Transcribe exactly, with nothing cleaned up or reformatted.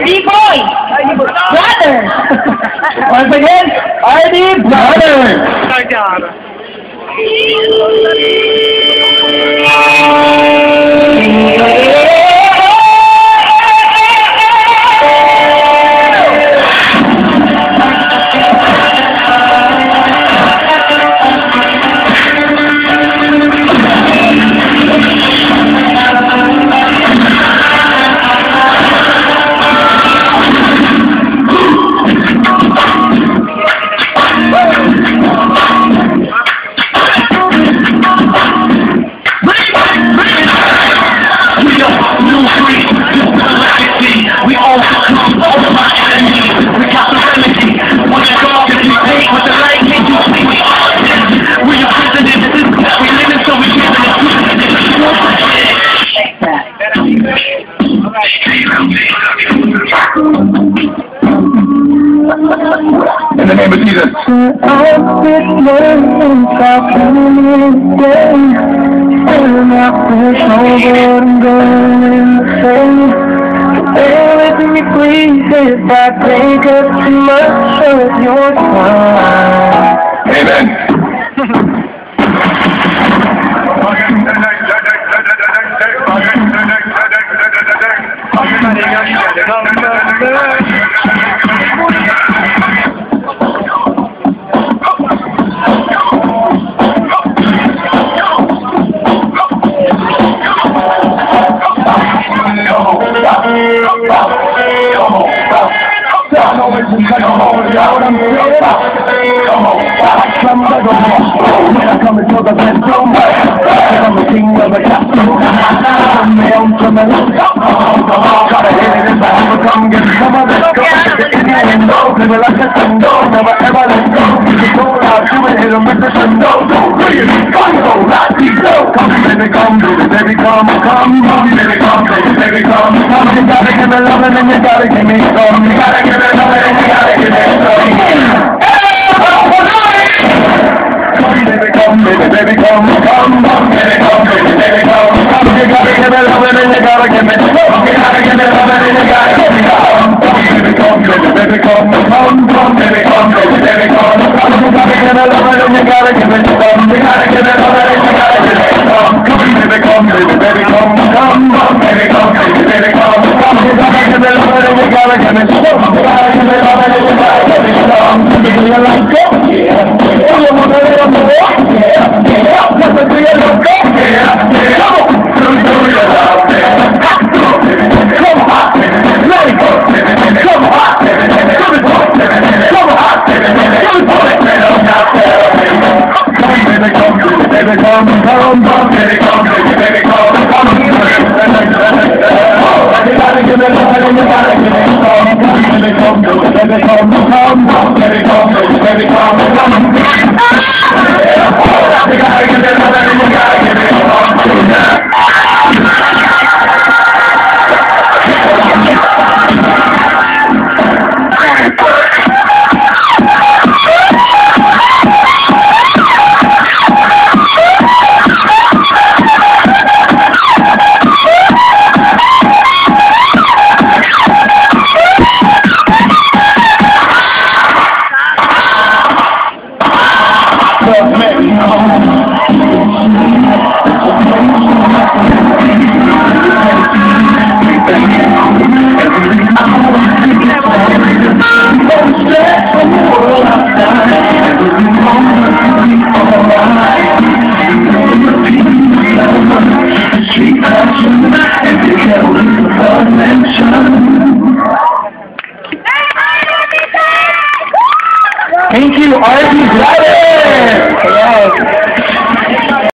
D-Boy! Brothers! Once again, R D Brothers! In the name of Jesus. Bear with me, please, if I take up too much of your time. Amen. I'm coming to the bedroom. I'm the king of the castle. I'm the ultimate. Gotta hit it in the hammer. Come get some of this. Go get the Indian dog. Never let the sun go. Never ever let go. You go out to it. Hit 'em with the sun go. Don't breathe. Come go. Not deep. Come baby, come baby, baby, come, come, baby, come, baby, baby, come, come. You gotta give me love and you gotta give me some. You gotta give me love and you gotta give me some. Come baby, come, baby, baby, come, come, come, baby, come, baby, baby, come, come. You gotta give me love and you gotta give me some. You gotta give me love and you gotta give me some. Come baby, come, baby, baby, come, come, come, baby, come, baby, baby, come, come. You gotta give me love and you gotta give me some. You gotta give me love and you gotta give me some. Come baby, come, baby, baby, come, come, come, baby, come, baby, baby, come, come. You gotta give me love and you gotta give me some. You gotta give me love and you gotta give me some. Do you like it? Yeah. Do you want a little more? Yeah. Yeah. Listen, do you like it? Yeah. Yeah. Come on. Do you love it? Come hot, let it go. Come hot, give it hot. Come hot, give it baby, come, baby, come, come, come, baby, come, baby, baby, come, come. You gotta give it love and you gotta give it some. Baby, come, baby, come, come, come, baby, come, baby, baby, come, come. You gotta give it love and you gotta give it some. Thank you, R D Brothers!